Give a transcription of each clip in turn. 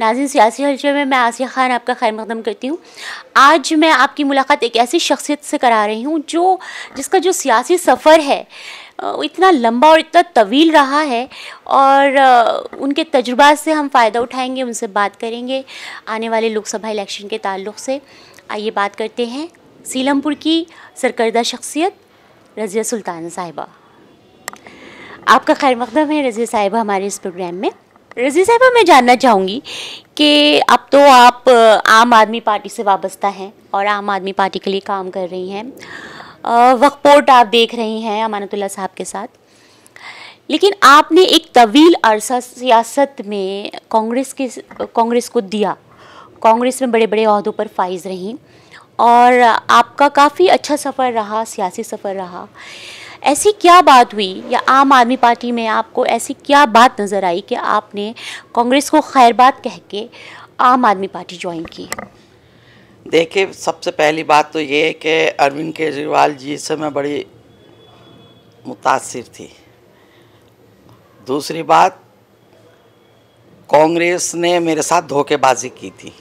नाज़रीन, सियासी हलचल में मैं आसिया खान आपका खैर मकदम करती हूँ। आज मैं आपकी मुलाकात एक ऐसी शख्सियत से करा रही हूँ जिसका जो सियासी सफ़र है इतना लंबा और इतना तवील रहा है, और उनके तजुर्बात से हम फ़ायदा उठाएंगे, उनसे बात करेंगे आने वाले लोकसभा इलेक्शन के ताल्लुक़ से। आइए बात करते हैं सीलमपुर की सरकर्दा शख्सियत रज़िया सुल्ताना साहिबा। आपका खैर मकदम है रज़िया साहिबा हमारे इस प्रोग्राम में। रज़िया साहिबा, मैं जानना चाहूँगी कि अब तो आप आम आदमी पार्टी से वाबस्ता हैं और आम आदमी पार्टी के लिए काम कर रही हैं, वक्फ बोर्ड आप देख रही हैं अमानतुल्लाह साहब के साथ, लेकिन आपने एक तवील अरसा सियासत में कांग्रेस को दिया, कांग्रेस में बड़े बड़े ओहदों पर फाइज रहीं और आपका काफ़ी अच्छा सफ़र रहा, सियासी सफ़र रहा। ऐसी क्या बात हुई या आम आदमी पार्टी में आपको ऐसी क्या बात नज़र आई कि आपने कांग्रेस को खैर बात कह के आम आदमी पार्टी ज्वाइन की? देखिए, सबसे पहली बात तो ये है कि अरविंद केजरीवाल जी से मैं बड़ी मुतासिर थी। दूसरी बात, कांग्रेस ने मेरे साथ धोखेबाजी की थी।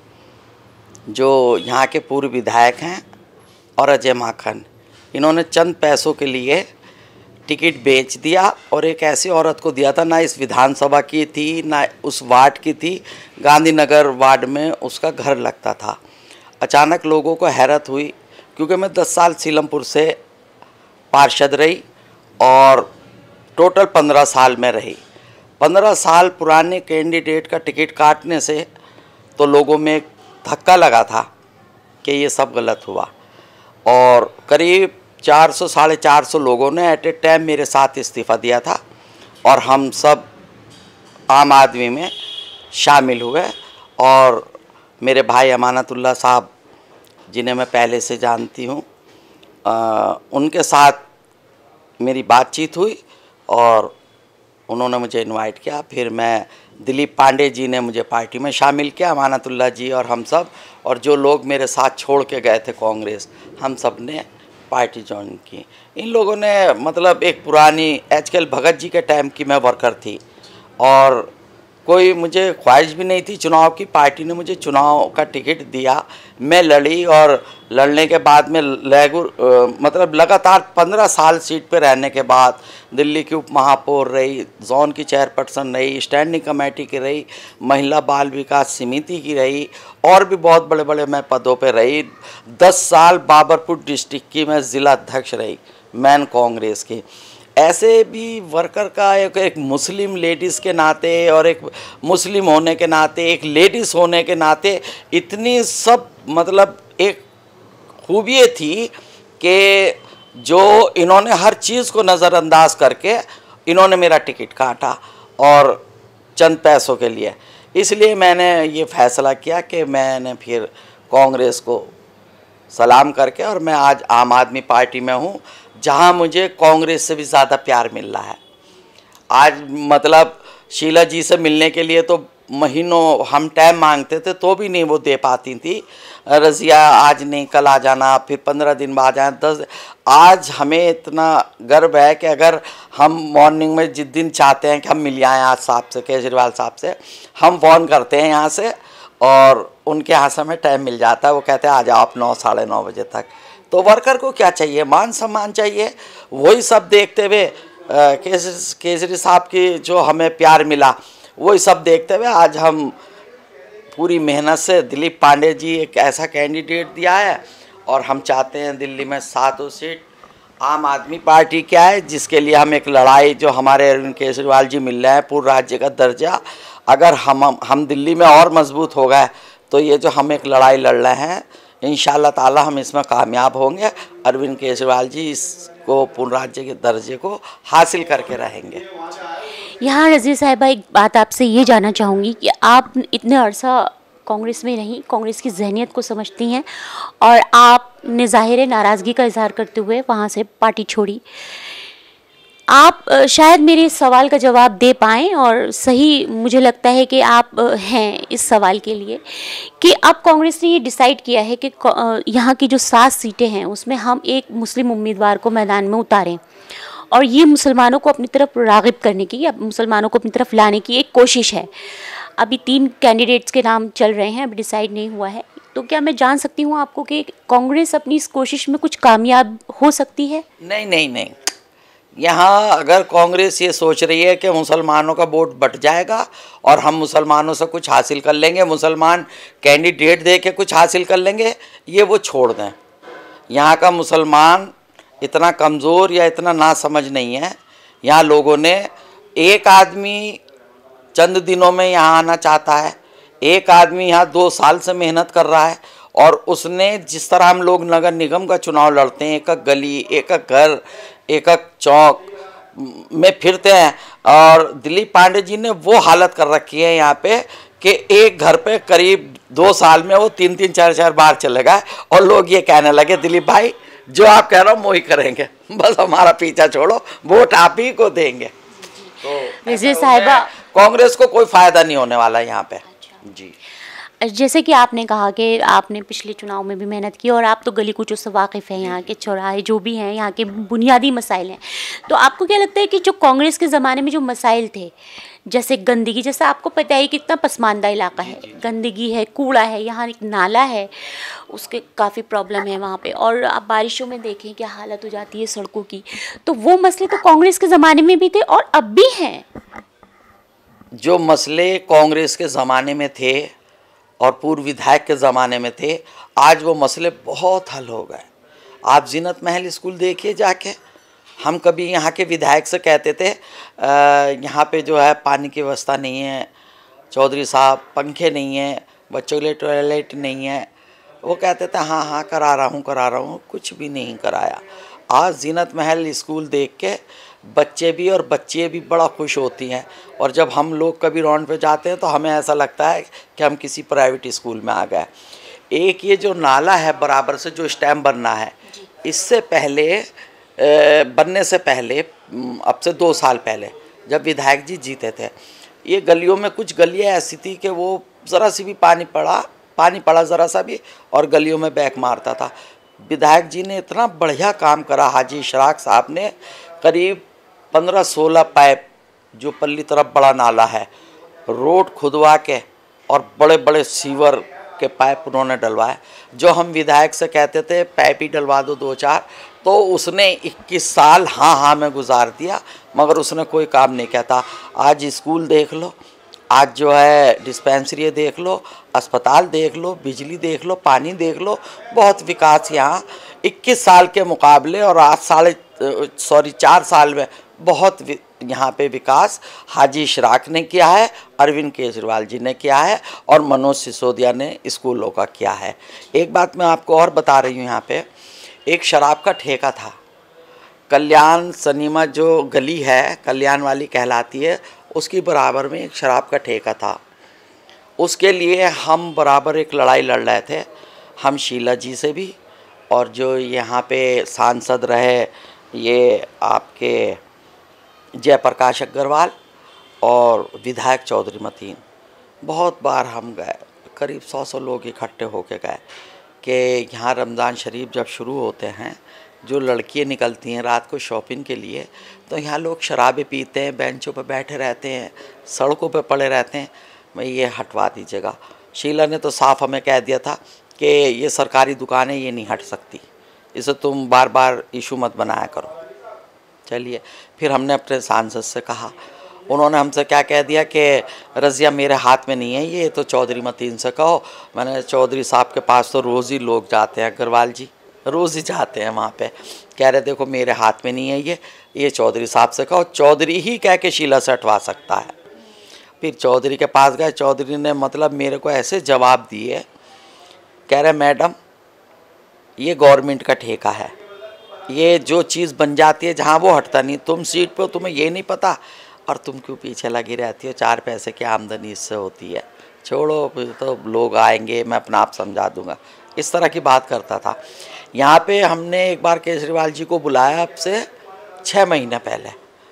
जो यहाँ के पूर्व विधायक हैं और अजय माखन, इन्होंने चंद पैसों के लिए टिकट बेच दिया और एक ऐसी औरत को दिया था, ना इस विधानसभा की थी ना उस वार्ड की थी, गांधीनगर वार्ड में उसका घर लगता था। अचानक लोगों को हैरत हुई, क्योंकि मैं 10 साल सीलमपुर से पार्षद रही और टोटल 15 साल में रही। 15 साल पुराने कैंडिडेट का टिकट काटने से तो लोगों में एक धक्का लगा था कि ये सब गलत हुआ, और करीब 400 साढ़े 400 लोगों ने एट ए टाइम मेरे साथ इस्तीफ़ा दिया था और हम सब आम आदमी में शामिल हुए। और मेरे भाई अमानतुल्लाह साहब, जिन्हें मैं पहले से जानती हूँ, उनके साथ मेरी बातचीत हुई और उन्होंने मुझे इनवाइट किया। फिर मैं दिलीप पांडे जी ने मुझे पार्टी में शामिल किया, अमानतुल्लाह जी और हम सब, और जो लोग मेरे साथ छोड़ के गए थे कांग्रेस, हम सब ने पार्टी ज्वाइन की। इन लोगों ने मतलब एक पुरानी HKL भगत जी के टाइम की मैं वर्कर थी और कोई मुझे ख्वाहिश भी नहीं थी चुनाव की। पार्टी ने मुझे चुनाव का टिकट दिया, मैं लड़ी और लड़ने के बाद में मतलब लगातार 15 साल सीट पे रहने के बाद दिल्ली की उप महापौर रही, जोन की चेयरपर्सन रही, स्टैंडिंग कमेटी की रही, महिला बाल विकास समिति की रही, और भी बहुत बड़े बड़े मैं पदों पे रही। 10 साल बाबरपुर डिस्ट्रिक्ट की मैं ज़िला अध्यक्ष रही, मैन कांग्रेस की। ऐसे भी वर्कर का एक मुस्लिम लेडीज़ के नाते और एक मुस्लिम होने के नाते, एक लेडीज़ होने के नाते, इतनी सब मतलब एक खूबियाँ थी कि जो इन्होंने हर चीज़ को नज़रअंदाज करके इन्होंने मेरा टिकट काटा और चंद पैसों के लिए। इसलिए मैंने ये फ़ैसला किया कि मैंने फिर कांग्रेस को सलाम करके, और मैं आज आम आदमी पार्टी में हूँ, जहाँ मुझे कांग्रेस से भी ज़्यादा प्यार मिल रहा है। आज मतलब शीला जी से मिलने के लिए तो महीनों हम टाइम मांगते थे तो भी नहीं वो दे पाती थी। रज़िया आज नहीं कल आ जाना, फिर 15 दिन बाद आ जाना, 10। आज हमें इतना गर्व है कि अगर हम मॉर्निंग में जिस दिन चाहते हैं कि हम मिल आएँ आज साहब से, केजरीवाल साहब से, हम फ़ोन करते हैं यहाँ से और उनके यहाँ से हमें टाइम मिल जाता है। वो कहते हैं आ जाओ आप 9 साढ़े 9 बजे तक। तो वर्कर को क्या चाहिए? मान सम्मान चाहिए। वही सब देखते हुए केजरी साहब की जो हमें प्यार मिला, वही सब देखते हुए आज हम पूरी मेहनत से, दिलीप पांडे जी एक ऐसा कैंडिडेट दिया है और हम चाहते हैं दिल्ली में 7 सीट आम आदमी पार्टी क्या है, जिसके लिए हम एक लड़ाई, जो हमारे अरविंद केजरीवाल जी मिल रहे हैं पूर्ण राज्य का दर्जा, अगर हम दिल्ली में और मजबूत हो गए तो ये जो हम एक लड़ाई लड़ रहे हैं, इंशाअल्लाह ताला हम इसमें कामयाब होंगे। अरविंद केजरीवाल जी इसको पूर्ण राज्य के दर्जे को हासिल करके रहेंगे। यहाँ रज़िया साहिबा, एक बात आपसे ये जानना चाहूँगी कि आप इतने अरसा कांग्रेस में रहीं, कांग्रेस की जहनीत को समझती हैं और आपने ज़ाहिर नाराज़गी का इजहार करते हुए वहाँ से पार्टी छोड़ी। आप शायद मेरे इस सवाल का जवाब दे पाएँ, और सही मुझे लगता है कि आप हैं इस सवाल के लिए कि अब कांग्रेस ने ये डिसाइड किया है कि यहाँ की जो 7 सीटें हैं उसमें हम एक मुस्लिम उम्मीदवार को मैदान में उतारें, और ये मुसलमानों को अपनी तरफ राग़िब करने की, या मुसलमानों को अपनी तरफ लाने की एक कोशिश है। अभी 3 कैंडिडेट्स के नाम चल रहे हैं, अभी डिसाइड नहीं हुआ है। तो क्या मैं जान सकती हूँ आपको कि कांग्रेस अपनी इस कोशिश में कुछ कामयाब हो सकती है? नहीं नहीं नहीं, यहाँ अगर कांग्रेस ये सोच रही है कि मुसलमानों का वोट बट जाएगा और हम मुसलमानों से कुछ हासिल कर लेंगे, मुसलमान कैंडिडेट दे के कुछ हासिल कर लेंगे, ये वो छोड़ दें। यहाँ का मुसलमान इतना कमज़ोर या इतना नासमझ नहीं है। यहाँ लोगों ने, एक आदमी चंद दिनों में यहाँ आना चाहता है, एक आदमी यहाँ 2 साल से मेहनत कर रहा है, और उसने जिस तरह हम लोग नगर निगम का चुनाव लड़ते हैं, एक एक गली, एक एक घर, एक एक चौक में फिरते हैं, और दिलीप पांडे जी ने वो हालत कर रखी है यहाँ पे कि एक घर पे करीब 2 साल में वो 3-3 4-4 बार चले गए, और लोग ये कहने लगे दिलीप भाई जो आप कह रहे हो वो ही करेंगे, बस हमारा पीछा छोड़ो, वोट आप ही को देंगे। तो वैसे साहिबा, कांग्रेस को कोई फायदा नहीं होने वाला यहाँ पे। जी, जैसे कि आपने कहा कि आपने पिछले चुनाव में भी मेहनत की और आप तो गली कूचों से वाकिफ़ हैं, यहाँ के चौराहे जो भी हैं, यहाँ के बुनियादी मसाइल हैं। तो आपको क्या लगता है कि जो कांग्रेस के ज़माने में जो मसाइल थे, जैसे गंदगी, जैसा आपको पता है कितना पसमानदा इलाका है, गंदगी है, कूड़ा है, यहाँ एक नाला है, उसके काफ़ी प्रॉब्लम है वहाँ पे, और आप बारिशों में देखें क्या हालत हो जाती है सड़कों की। तो वो मसले तो कांग्रेस के ज़माने में भी थे और अब भी हैं। जो मसले कांग्रेस के ज़माने में थे और पूर्व विधायक के ज़माने में थे, आज वो मसले बहुत हल हो गए। आप जीनत महल स्कूल देखिए जाके। हम कभी यहाँ के विधायक से कहते थे यहाँ पे जो है पानी की व्यवस्था नहीं है, चौधरी साहब पंखे नहीं हैं, बच्चों के लिए टॉयलेट नहीं है, वो कहते थे हाँ हाँ करा रहा हूँ, कुछ भी नहीं कराया। आज जीनत महल स्कूल देख के बच्चे भी और बच्चियाँ भी बड़ा खुश होती हैं, और जब हम लोग कभी राउंड पे जाते हैं तो हमें ऐसा लगता है कि हम किसी प्राइवेट स्कूल में आ गए। एक ये जो नाला है बराबर से जो स्टैम्प बनना है, इससे पहले बनने से पहले अब से 2 साल पहले जब विधायक जी जीते थे, ये गलियों में कुछ गलियाँ ऐसी थी कि वो ज़रा सी भी पानी पड़ा ज़रा सा भी और गलियों में बैक मारता था। विधायक जी ने इतना बढ़िया काम करा, हाजी इशराक साहब ने करीब 15-16 पाइप, जो पल्ली तरफ बड़ा नाला है, रोड खुदवा के और बड़े बड़े सीवर के पाइप उन्होंने डलवाए। जो हम विधायक से कहते थे पाइप ही डलवा दो 2-4, तो उसने 21 साल हाँ में गुजार दिया, मगर उसने कोई काम नहीं किया था। आज स्कूल देख लो, आज जो है डिस्पेंसरी देख लो, अस्पताल देख लो, बिजली देख लो, पानी देख लो, बहुत विकास यहाँ 21 साल के मुकाबले और 4 साल में बहुत यहाँ पे विकास हाजी इशराक ने किया है, अरविंद केजरीवाल जी ने किया है, और मनोज सिसोदिया ने स्कूलों का किया है। एक बात मैं आपको और बता रही हूँ, यहाँ पे एक शराब का ठेका था, कल्याण सनीमा जो गली है कल्याण वाली कहलाती है, उसकी बराबर में एक शराब का ठेका था। उसके लिए हम बराबर एक लड़ाई लड़ रहे थे, हम शीला जी से भी, और जो यहाँ पे सांसद रहे ये आपके जयप्रकाश अग्रवाल और विधायक चौधरी मतीन, बहुत बार हम गए, करीब 100 लोग इकट्ठे होके गए कि यहाँ रमज़ान शरीफ जब शुरू होते हैं, जो लड़कियाँ निकलती हैं रात को शॉपिंग के लिए, तो यहाँ लोग शराबें पीते हैं, बेंचों पर बैठे रहते हैं, सड़कों पर पड़े रहते हैं, मैं ये हटवा दीजिएगा। शीला ने तो साफ हमें कह दिया था कि ये सरकारी दुकान है, ये नहीं हट सकती, इसे तुम बार बार इशू मत बनाया करो। चलिए, फिर हमने अपने सांसद से कहा, उन्होंने हमसे क्या कह दिया कि रज़िया मेरे हाथ में नहीं है, ये तो चौधरी मतीन से कहो। मैंने चौधरी साहब के पास तो रोज़ ही लोग जाते हैं, अग्रवाल जी रोज़ ही जाते हैं वहाँ पे, कह रहे देखो मेरे हाथ में नहीं है ये चौधरी साहब से कहो, चौधरी ही कह के शीला से हटवा सकता है। फिर चौधरी के पास गए, चौधरी ने मतलब मेरे को ऐसे जवाब दिए, कह रहे मैडम ये गवर्नमेंट का ठेका है, ये जो चीज़ बन जाती है जहाँ वो हटता नहीं, तुम सीट पे हो, तुम्हें ये नहीं पता, और तुम क्यों पीछे लगी रहती हो, 4 पैसे की आमदनी इससे होती है, छोड़ो, फिर तो लोग आएंगे, मैं अपना आप समझा दूंगा। इस तरह की बात करता था। यहाँ पे हमने एक बार केजरीवाल जी को बुलाया, अब से 6 महीने पहले,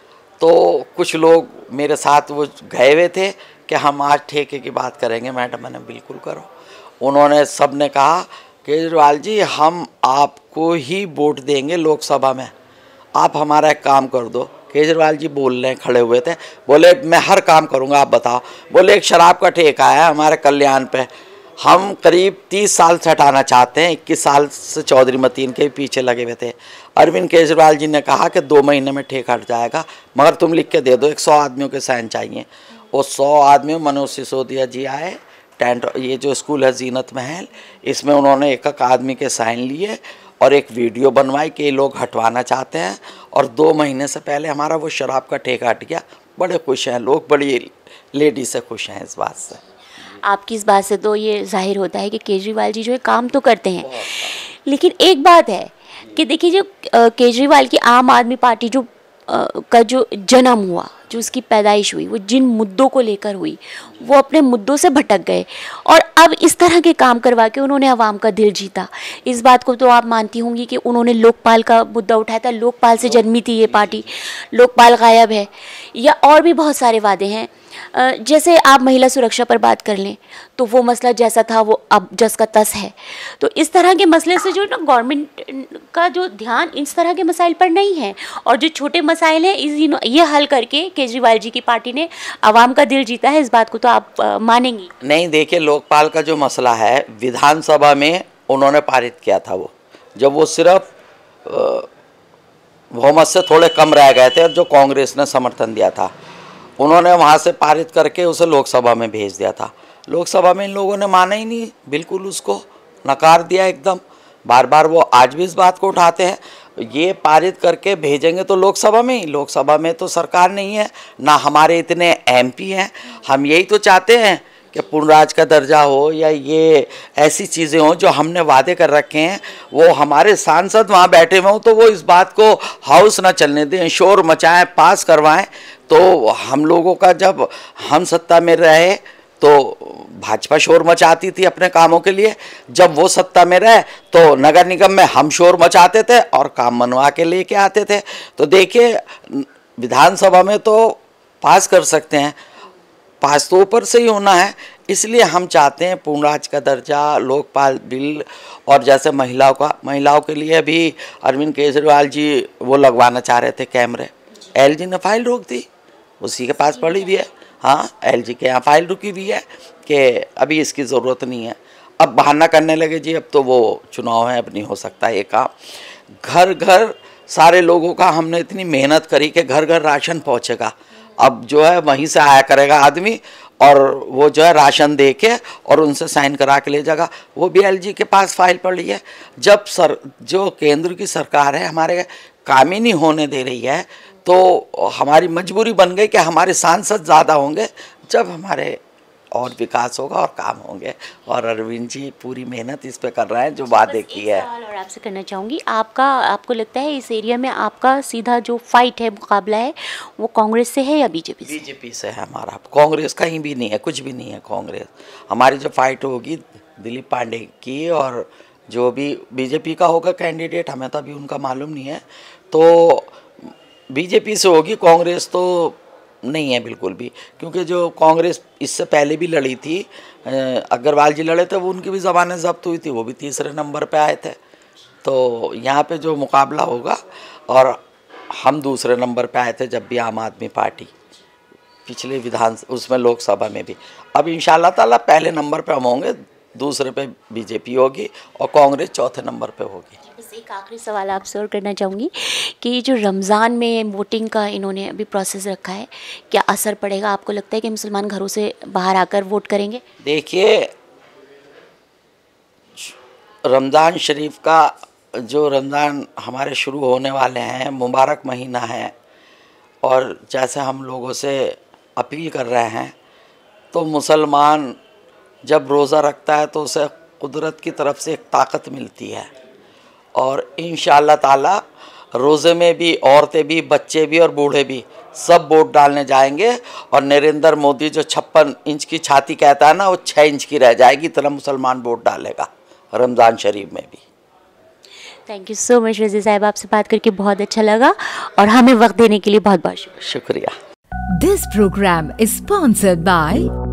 तो कुछ लोग मेरे साथ वो गए हुए थे कि हम आज ठेके की बात करेंगे। मैडम मैंने बिल्कुल करो। उन्होंने सब ने कहा केजरीवाल जी हम आपको ही वोट देंगे लोकसभा में, आप हमारा एक काम कर दो, केजरीवाल जी बोल रहे खड़े हुए थे, बोले मैं हर काम करूंगा, आप बताओ। बोले एक शराब का ठेका है हमारे कल्याण पे, हम करीब 30 साल से हटाना चाहते हैं, 21 साल से चौधरी मतीन के पीछे लगे हुए थे। अरविंद केजरीवाल जी ने कहा कि 2 महीने में ठेका हट जाएगा, मगर तुम लिख के दे दो, 100 आदमियों के साइन चाहिए। वो 100 आदमी मनोज सिसोदिया जी आए, टेंट, ये जो स्कूल है जीनत महल, इसमें उन्होंने एक एक आदमी के साइन लिए और एक वीडियो बनवाई कि ये लोग हटवाना चाहते हैं, और 2 महीने से पहले हमारा वो शराब का ठेका हट गया। बड़े खुश हैं लोग, बड़ी लेडी से खुश हैं इस बात से। आपकी इस बात से तो ये जाहिर होता है कि केजरीवाल जी जो है काम तो करते हैं, लेकिन एक बात है कि देखिए जो केजरीवाल की आम आदमी पार्टी जो का जो जन्म हुआ, जो उसकी पैदाइश हुई, वो जिन मुद्दों को लेकर हुई, वो अपने मुद्दों से भटक गए और अब इस तरह के काम करवा के उन्होंने आवाम का दिल जीता। इस बात को तो आप मानती होंगी कि उन्होंने लोकपाल का मुद्दा उठाया था, लोकपाल से जन्मी थी ये पार्टी, लोकपाल गायब है, या और भी बहुत सारे वादे हैं। जैसे आप महिला सुरक्षा पर बात कर लें तो वो मसला जैसा था वो अब जस का तस है। तो इस तरह के मसले से जो ना गवर्नमेंट का जो ध्यान इस तरह के मसाइल पर नहीं है, और जो छोटे मसाइल हैं ये हल करके केजरीवाल जी की पार्टी ने आवाम का दिल जीता है। इस बात को तो आप मानेंगी? नहीं, देखिए लोकपाल का जो मसला है विधानसभा में उन्होंने पारित किया था, वो जब वो सिर्फ बहुमत से थोड़े कम रह गए थे और जो कांग्रेस ने समर्थन दिया था, उन्होंने वहाँ से पारित करके उसे लोकसभा में भेज दिया था। लोकसभा में इन लोगों ने माना ही नहीं, बिल्कुल उसको नकार दिया एकदम। बार बार वो आज भी इस बात को उठाते हैं, ये पारित करके भेजेंगे तो लोकसभा में ही, लोकसभा में तो सरकार नहीं है ना, हमारे इतने एमपी हैं। हम यही तो चाहते हैं कि पूर्ण राज का दर्जा हो या ये ऐसी चीज़ें हों जो हमने वादे कर रखे हैं, वो हमारे सांसद वहाँ बैठे हुए हों तो वो इस बात को हाउस ना चलने दें, शोर मचाएं, पास करवाएं। तो हम लोगों का जब हम सत्ता में रहे तो भाजपा शोर मचाती थी अपने कामों के लिए, जब वो सत्ता में रहे तो नगर निगम में हम शोर मचाते थे और काम मनवा के लेके आते थे। तो देखिए विधानसभा में तो पास कर सकते हैं, पास तो ऊपर से ही होना है, इसलिए हम चाहते हैं पूर्ण राज का दर्जा, लोकपाल बिल, और जैसे महिलाओं के लिए भी अरविंद केजरीवाल जी वो लगवाना चाह रहे थे कैमरे, एलजी ने फाइल रोक दी, उसी के पास पड़ी भी है। हाँ, एलजी के यहाँ फाइल रुकी भी है कि अभी इसकी ज़रूरत नहीं है। अब बहाना करने लगे जी अब तो वो चुनाव है, अब नहीं हो सकता ये काम। घर घर सारे लोगों का हमने इतनी मेहनत करी कि घर घर राशन पहुँचेगा, अब जो है वहीं से आया करेगा आदमी और वो जो है राशन दे के और उनसे साइन करा के ले जाएगा। वो भी एलजी के पास फाइल पड़ी है। जब जो केंद्र की सरकार है हमारे काम ही नहीं होने दे रही है, तो हमारी मजबूरी बन गई कि हमारे सांसद ज़्यादा होंगे जब हमारे और विकास होगा और काम होंगे। और अरविंद जी पूरी मेहनत इस पे कर रहे हैं जो वादे की है। और आपसे करना चाहूँगी, आपको लगता है इस एरिया में आपका सीधा जो फाइट है, मुकाबला है, वो कांग्रेस से है या बीजेपी से? बीजेपी से है हमारा, कांग्रेस कहीं भी नहीं है, कुछ भी नहीं है कांग्रेस। हमारी जो फाइट होगी दिलीप पांडे की, और जो भी बीजेपी का होगा कैंडिडेट, हमें तो अभी उनका मालूम नहीं है, तो बीजेपी से होगी। कांग्रेस तो नहीं है बिल्कुल भी, क्योंकि जो कांग्रेस इससे पहले भी लड़ी थी, अग्रवाल जी लड़े थे, वो उनकी भी ज़बानें जब्त हुई थी, वो भी तीसरे नंबर पे आए थे। तो यहाँ पे जो मुकाबला होगा, और हम दूसरे नंबर पे आए थे जब भी आम आदमी पार्टी पिछले उसमें लोकसभा में भी। अब इंशाल्लाह ताला पहले नंबर पे हम होंगे, दूसरे पे बीजेपी होगी और कांग्रेस चौथे नंबर पे होगी। बस एक आखिरी सवाल आपसे और करना चाहूँगी कि जो रमज़ान में वोटिंग का इन्होंने अभी प्रोसेस रखा है, क्या असर पड़ेगा? आपको लगता है कि मुसलमान घरों से बाहर आकर वोट करेंगे? देखिए रमज़ान शरीफ का जो रमज़ान हमारे शुरू होने वाले हैं, मुबारक महीना है, और जैसे हम लोगों से अपील कर रहे हैं, तो मुसलमान जब रोज़ा रखता है तो उसे कुदरत की तरफ से एक ताकत मिलती है, और इंशाअल्लाह ताला रोज़े में भी औरतें भी, बच्चे भी और बूढ़े भी सब वोट डालने जाएंगे। और नरेंद्र मोदी जो 56 इंच की छाती कहता है ना, वो 6 इंच की रह जाएगी, इतना मुसलमान वोट डालेगा रमज़ान शरीफ में भी। थैंक यू सो मच रज़ी साहिब, आपसे बात करके बहुत अच्छा लगा और हमें वक्त देने के लिए बहुत बहुत शुक्रिया। This programme is sponsored bye